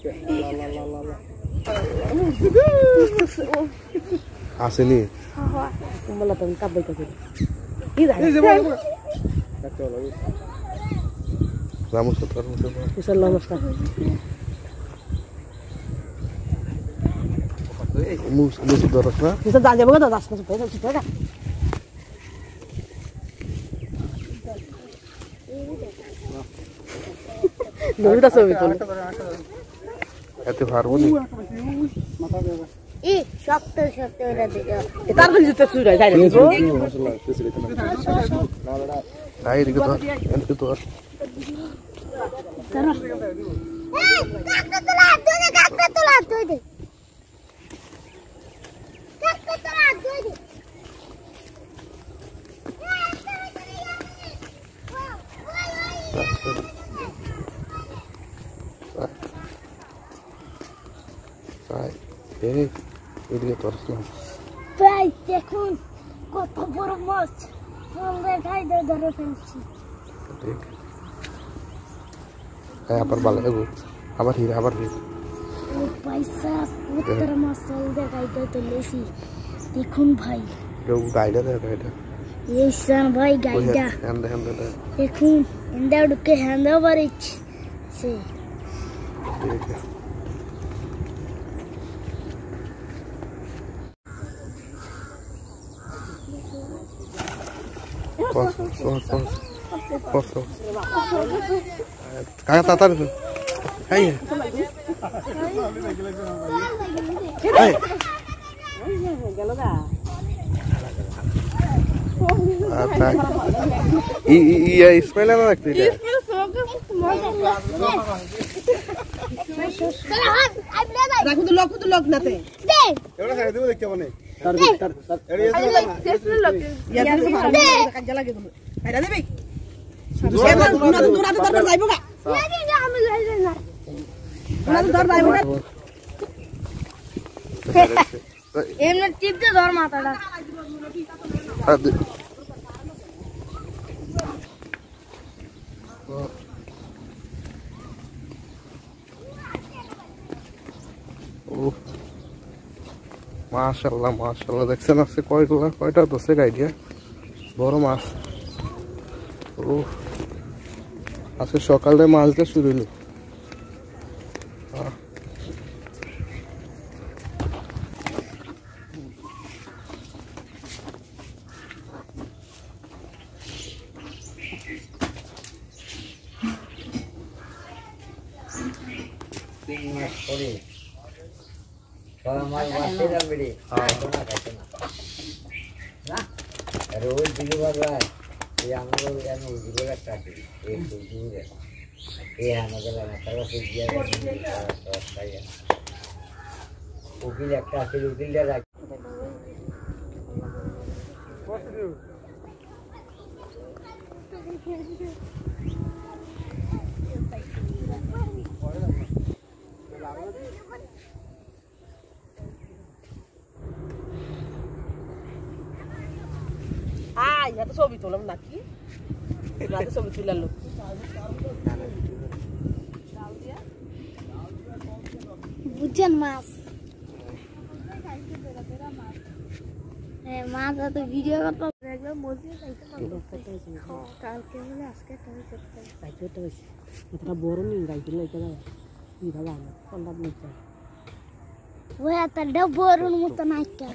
আসেনি मला पण का बैठक ही झाली नमस्कार नमस्कार मुझे दरस ना तिथं जागे बघा दादा असं पैसा सुद्धा का नवीन असं होतो এতে পারবো নি ই শক্ত শক্ত এটা দিও তার মানে যেতে শুরু হয় যাই তাই এদিকে তো এদিকে তো কাকটা তোলা দে এদিকে তো আসলাম ভাই দেখুন কত বড় মাছ আমরা খাই ধরে ফেলছি ঠিক হ্যাঁ আবার ভালো আবার হিরে ও পয়সা পুত্র মাছ দেখাই তো লেছি দেখুন ভাই কেউ গাইডা দেখা এটা এই সান ভাই গাইডা দেখুন ইন্দা ঢুকে হ্যান্ড ওভার সে ঠিক Kaya tatar itu. Hai. Hai. Apa? Iya, smell apa lagi dia? Kudu lok nate. Euro saya itu dekya bane. এমনি টিপতে ধর মাথাটা মাশাআল্লাহ দেখছেন আজকে কয়টা ধরছে গাইডিয়া বড় মাছ ও আজকে সকালে মাছ দিয়ে শুরু হলো रोज डिलीवर रहा है ये हम लोग यानी डिलीवर करते हैं एक दो दूर है ये हमें चला ना तरफ से दिया है उकिल एक का फिर उकिल ले रहा ya to sobi tolam naki ya to sobi tulalo বুঝছেন মাছ মাছ তো ভিডিও করতে একদম মজা খাইতে পারবো কালকে বলে আজকে তুমি করতে খাইতে তো এটা বড় নি গাইতে লাগে না কি ভালো না কন্ডাপ নেই ওই একটা বড়র মতো নাইকা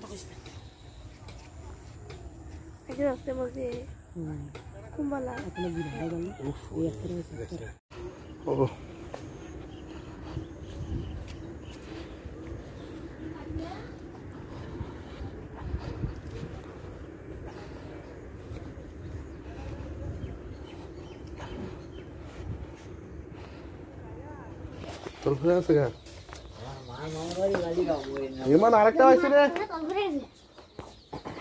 আজকে রাস্তায় বসে কুম্বালা আপনি বিড়াল গেল ওই একটা ও তোর ফোন আছে কেন ইমান আরেকটা আছে রে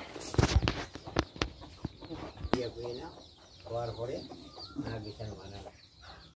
হওয়ার পরে বিছানা বানানো